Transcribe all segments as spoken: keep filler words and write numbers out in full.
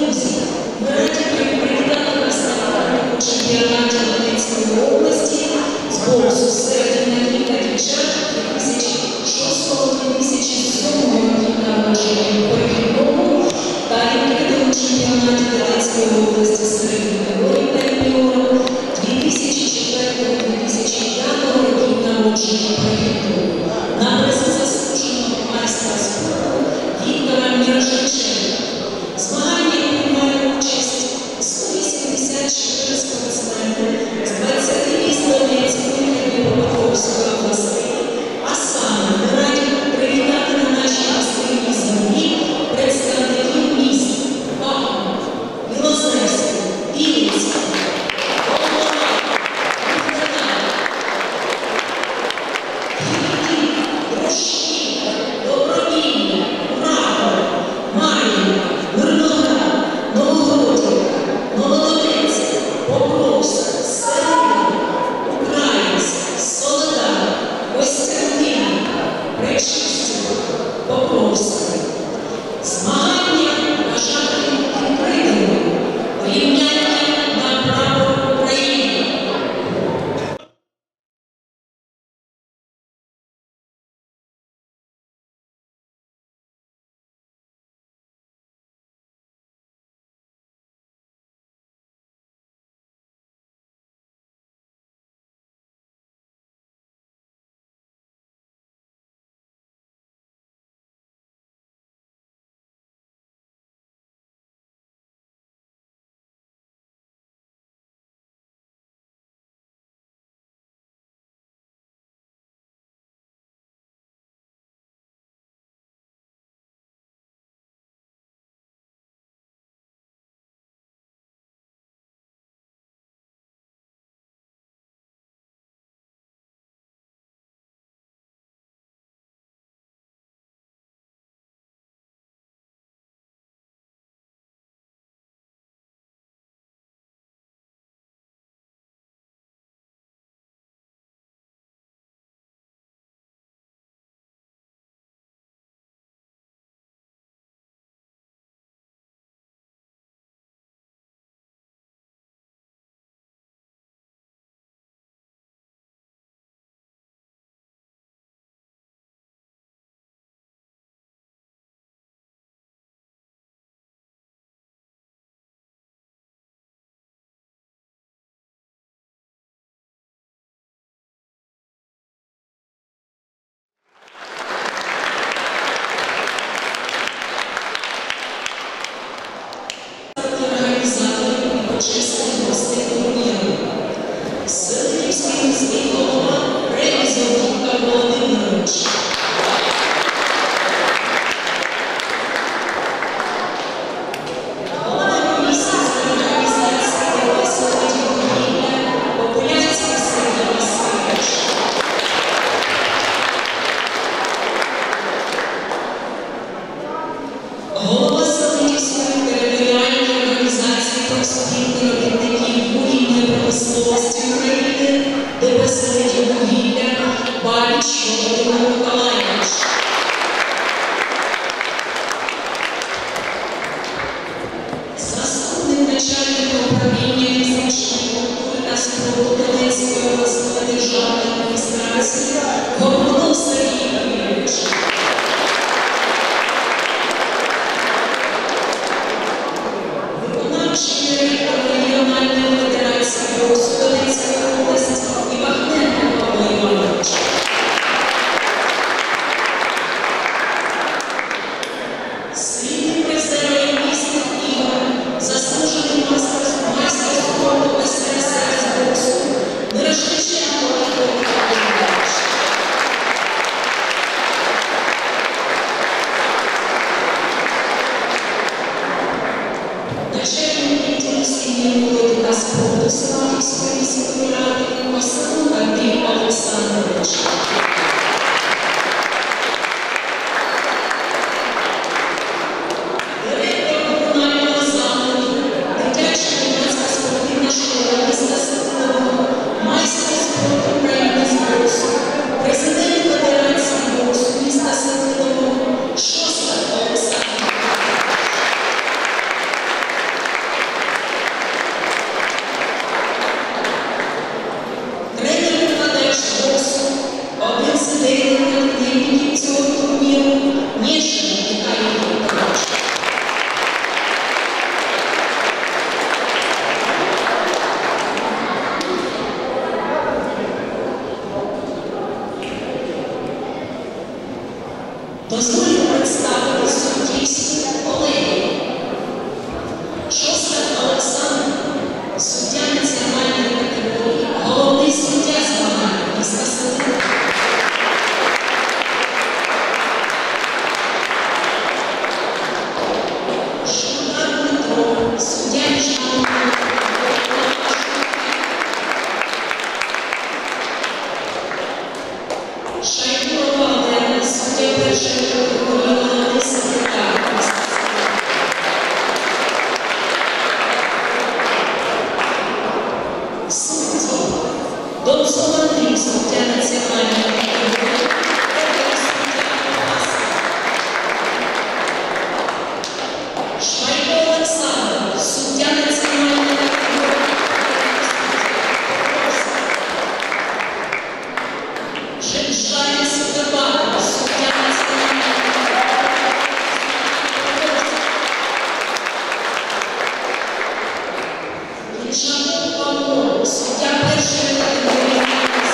друзі, ми раді привітати вас на першому чемпіонаті Донецької області з боксу серед юнаків та дівчат дві тисячі шостого - дві тисячі сьомого років народження по хіт-боксу та відкритому чемпіонаті Донецької області серед юніорів та юніорів дві тисячі четвертого - дві тисячі п'ятого років народження по хіт-боксу. На призи заслуженого майстра спорту Віктора Мірошниченка. Змагання приймали участь сто вісімдесят чотири спортсмени з двадцяти міст Донецької та Дніпропетровської областей. А саме ми раді привітати на нашій гостинній землі представників міст Бахмут, Білозерський, Вінницький, Волноваха, Богдана, Київ, Грушківка, Добровільня, Рахова, Мар'їнка, Мирноград, Новогродівка, Новодонецьк, Покровськ, Селина, Українськ, Солодар, Костянтинівка, Пречистівка, Покровська. Змагання вважати відкритими. Рівняння на право України. Почесних гостей турніру. Селидівський міський голова Ревізов Віктор Володимирович. Голова комісії з організації Селидів вугілля Популянський Сергій Васильович. Голова Селидівської територіальної організації профспілки робітників вугільної промисловості України ДП «Селидів вугілля» Бабіч Володимир Миколайович. Заступник начальника управління фізичної культури та спорту Донецької обласної державної адміністрації Горбунов Сергій Юрійович. Виконавчий директор регіональної федерації боксу Донецької області Івахненко Павло Іванович. Срібний призер олімпійських ігор, заслужений майстер спорту ес ер ес ер з боксу Мірошниченко Ігор Володимирович. Дозвольте представити суддівську колегію. Шостак Олександр, суддя національної категорії, головний суддя змагань міста Селина. Шурда Дмитро, суддя міжнародної категорії. Шайдурова Олена, суддя першої категорії, головний секретар міста Селина. Судді Донцов Андрій, суддя національної категорії, Швайко Олександр, суддя національної категорії, Женшаня Сидорбакова, суддя національної категорії, Лішаков Павло, суддя першої категорії,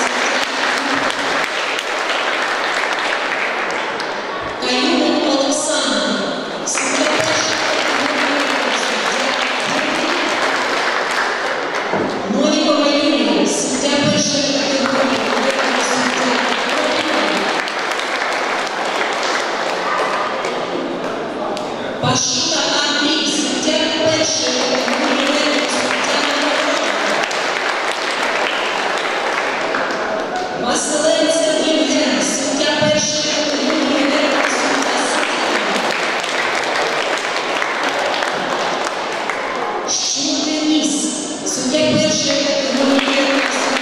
Каюнов Олександр, суддя першої категорії, Новікова Юлія, суддя першої категорії, Пашута Андрій, суддя першої категорії, Василенцев Євген, суддя першої категорії, Щур Денис, суддя першої категорії,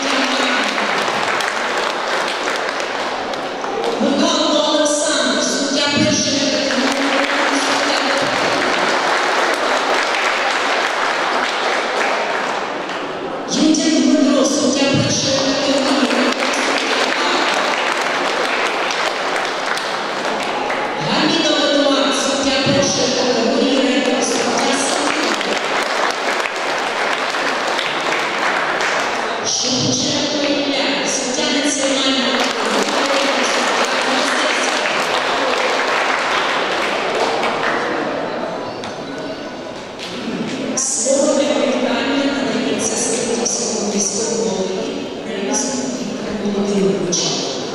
Михайло Олександр, суддя першої категорії, Юдін Дмитро, суддя першої категорії, Гамідов Едуард, суддя першої категорії, суддя Селина. Шевченко Ілля, суддя національної категорії, суддя мистецтва. Слово для привітання надається суддівському міському голові Ревізу Віктору Володимировичу.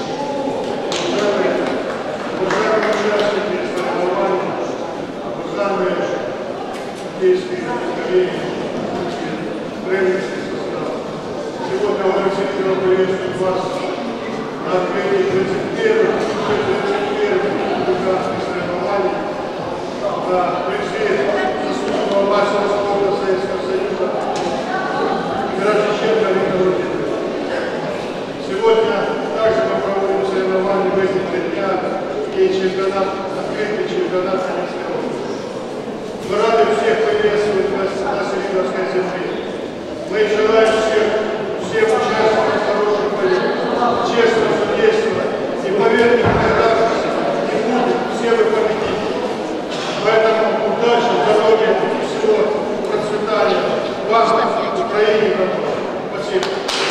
Уважаемые участники соревнований, уважаемые судейские коллеги, тренерский состав, сегодня Алексей приветствует вас на открытии тридцать первых республиканских соревнований за призы заслуженного мастера спорта Советского Союза Мирошниченко Виктора Владимировича. Сегодня также мы проводим соревнования в этих днях и чемпионат, открытый чемпионат Советской области. Мы рады всех приветствовать на Селидовской земле. Мы желаем всех, всем участникам хороших боев, честного судейства. И поверьте, когда не будет, все вы победите. Поэтому удачи, здоровья и всего процветания вам, Украине. Спасибо.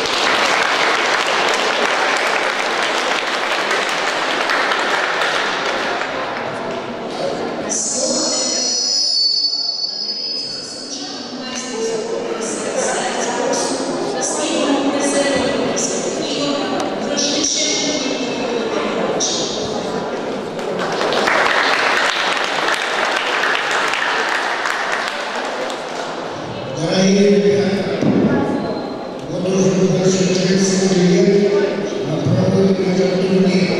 Дорогие ребята, вот уже больше тридцати лет мы проводим этот турнир.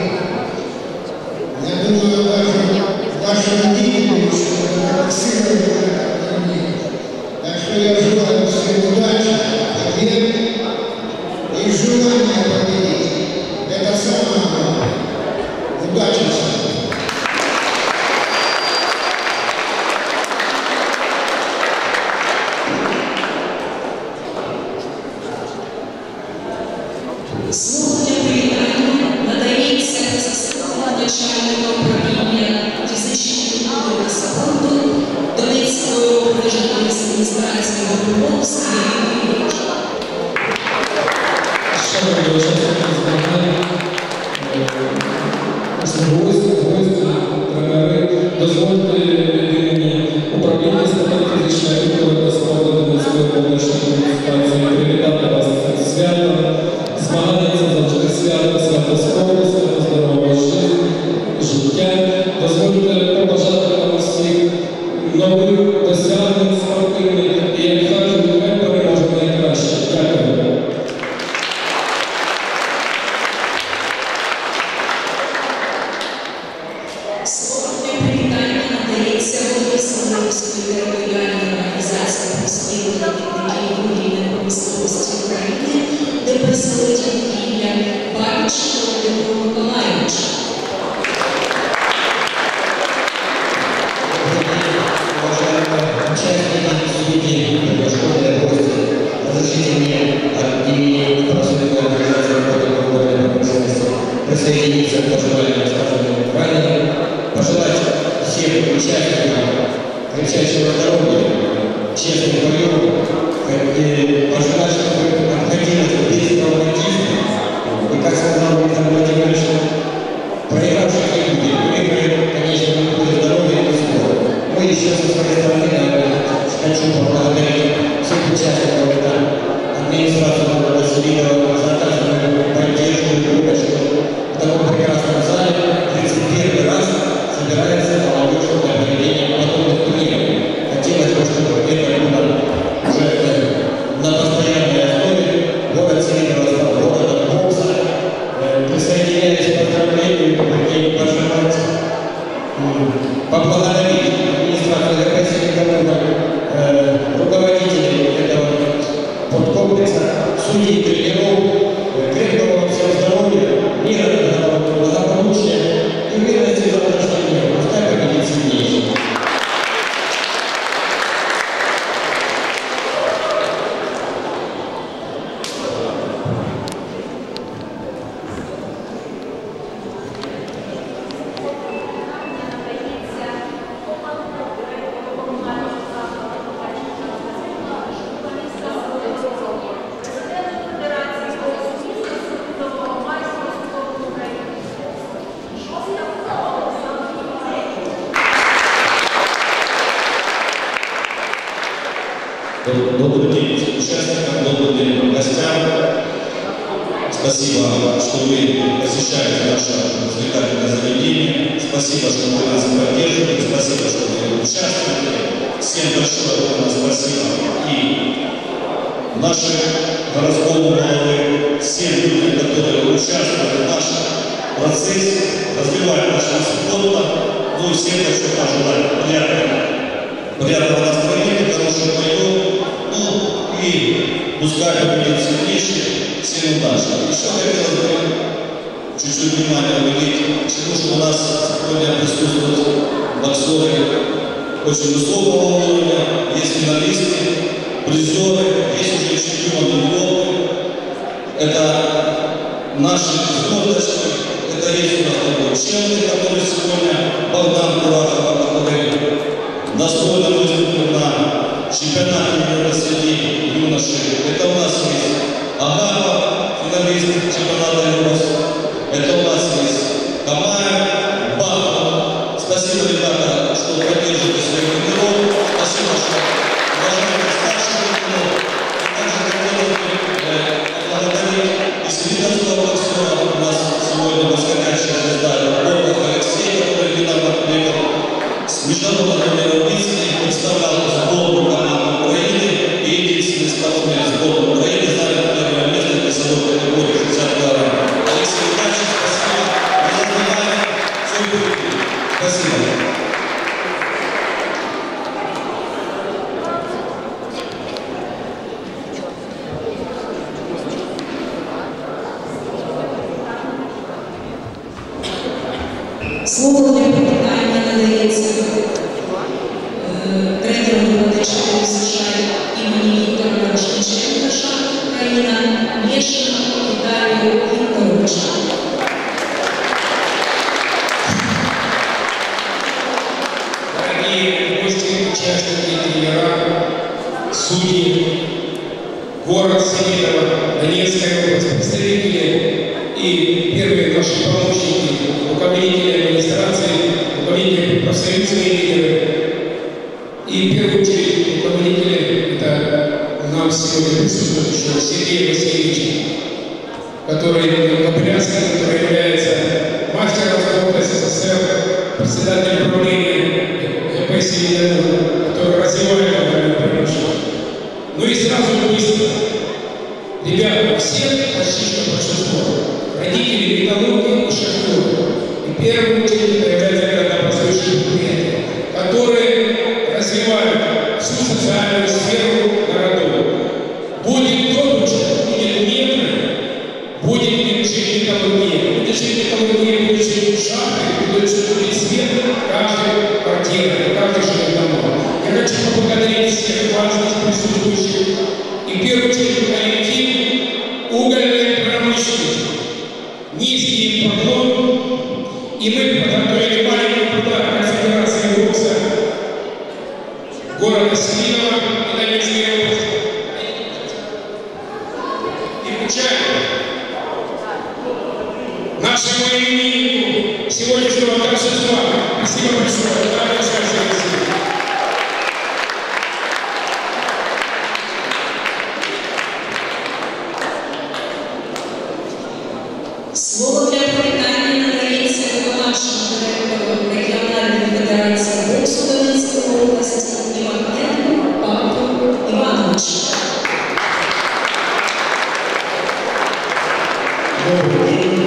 Я думаю, даже ваши родители еще фиксировали этот турнир. Так что я желаю всем удачи, побед и желания победить. Это самое главное. Удачи всем! Слово для привітання надається заступнику начальника управління фізичної культури та спорту Донецької облдержавної адміністрації Добровольської Юрійович. Шановні учасники змагань, гості, гості, Змагання це завжди свято, свято спорту, свято здорового життя. Дозвольте побажати вам усіх нових досягнень спортивних і, як кажуть, ми переможемо найкраще. Дякую. Слово для привітання надається голові Самбірської територіальної організації просвіту керівників вугільної промисловості України, де представитель вугілля Бабіч Володимиру Миколаївичу. Разрешите мне от имени профсоюзной организации вугольной промышленности присоединиться к пожеланиям, сказанным ранее, пожелать всем участникам крепчайшего здоровья, честных боев, и пожелать, чтобы обходилось без травматизма. И, как сказал Виктор Владимирович, проигравших не будет, выиграет, конечно, не будет здоровья и спорта. Мы еще со своей стороны, наверное, хочу поблагодарить всех участников администрации города Васильева за оказанную поддержку и помощь. В таком прекрасном зале тридцать первый раз собирается молодежь для проведения подобных турниров. Хотелось бы, чтобы это было уже на постоянной основе. Город Селидово стал городом бокса. Присоединяясь к поздравлению, и пожелать поблагодарить администрацию Красивого, руководителей этого подкомплекса, судей, тренеров, крепкого всем здоровья, мира, благополучия и уверенности в завтрашнем дне. Пускай победит сильнейший. Добрый день участникам, добрый день гостям. Спасибо, что вы посещаете наше развлекательное заведение. Спасибо, что вы нас поддерживаете. Спасибо, что вы участвуете. Всем большое спасибо. И наши городскому головы, всем людям, которые участвуют в нашем процессе, развивают наш вид спорта. Ну и всем хочу пожелать приятного, приятного настроения, хороших боев. Ну и пускай победит сильнейший, всем удачи. Еще хотелось бы чуть-чуть внимания уделить, потому что у нас сегодня присутствуют боксеры очень высокого уровня, есть финалисты, призеры, есть уже чемпионы Европы. Это наши гордости, это есть у нас такой чемпион, который сегодня Богдан Курахов, который достойно выступил на чемпионате мира среди юношей. Это у нас есть Агапов, финалист чемпионата Европы. Это у нас есть Камаев, Бахов. Спасибо, ребята, что поддерживаете своих тренеров. Спасибо, что уважаете старших тренеров. Также хотелось бы поблагодарить и свидетельского боксера. У нас сегодня восходящая звезда Богов Алексей, который недавно приехал с международного мероприятия и представлял сборную команду Украины. И единственный спортсмен сборной Украины занял первое место в весовой категории шестьдесят килограмм. Алексей, удачи, спасибо. Не забывайте, все будет. Спасибо. Слово для привітання надається тренеру Володимиру США імені Віктора Шевченка, країна Лешина Віталію Вікторовича. Дорогие гости, участники, тренера, судьи, город Селидово, Донецкая область, представители и первые наши помощники, руководители администрации, руководители профсоюзные лидеры и в первую очередь руководители, это нам сегодня присутствует еще Сергей Васильевич, который Капелянский, который является мастером спорта СССР, председателем правления ГП «Семейного», который развивает это промышленность. Ну и сразу быстро. Ребята, все, почти что большинство, родители металлурги и шахтеры. И в первую очередь это является городообразующие предприятия, которые развивают всю социальную сферу городов. Будет добыча, будет метры, будет жить металлургия. Будет жить металлургия, будет жить шахты, будет жить свет в каждой квартире, в каждой жилой доме. Я хочу поблагодарить всех вас здесь присутствующих. И в первую очередь коллектив угольной промышленности. Низкий им поклон. И мы подготовили маленький подарок от Федерации бокса города Семенова и Донецкой области. И вручаем нашему имениннику сегодняшнего торжества. Спасибо большое. Слово для привитания надається виконавчому директору регіональної федерації боксу Донецької області Іваненку Павлу Івановичу. Добрый день.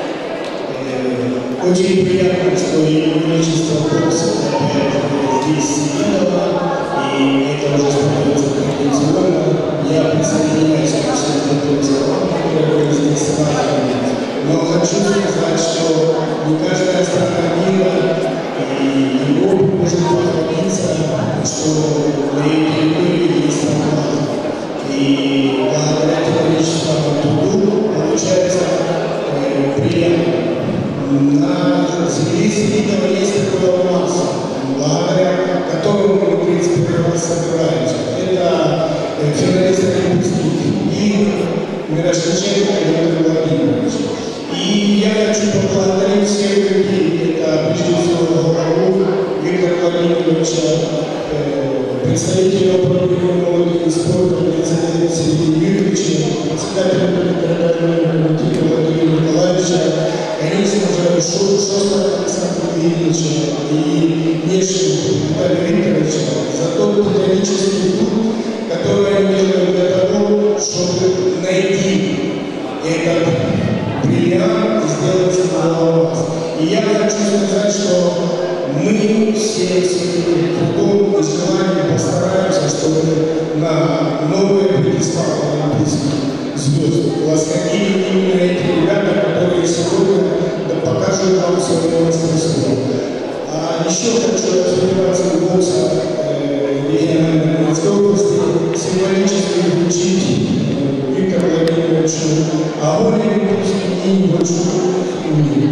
Очень приятно, что Его Величество бокса опять здесь Семенова, и это уже становится традиционно. Я присоединяюсь ко всем этим словам, которые вы здесь сказали. Но хочу сказать, что не каждая страна мира и Европы может похвалиться, что на ее территории есть равноправие. И благодаря человеческому труду получается э, приятно. На земле Семенова есть такой алмаз, благодаря которому мы, в принципе, собираемся. Это финалист Олимпийских игр Мирошниченко Виктор Владимирович. И я хочу поблагодарить всех людей, это прежде всего главу Виктора Владимировича, э, представителя управления молодежи и спорта Сергея Юрьевича, председателя комитета Владимира Николаевича, конечно же, Шостака Александра Ильича и Нешина Виталия Викторовича за тот титанический труд, который они делают для того, чтобы найти этот бриллиант и сделать его. И я хочу сказать, что мы все своим трудом и желанием постараемся, чтобы на новые пьедесталы олимпийских звезд восходили именно эти ребята, которые сегодня покажут нам свое мастерство. А еще хочу от Федерации бокса региональной Донецкой области символически вручить Виктору Владимировичу огонь олимпийский и небольшую фигуру.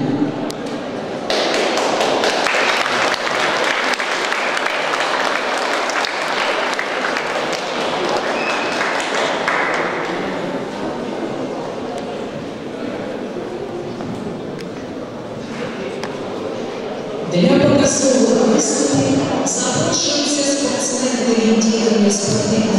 Для показового виступу запрошуються спортсмени, орієнтовані спортивні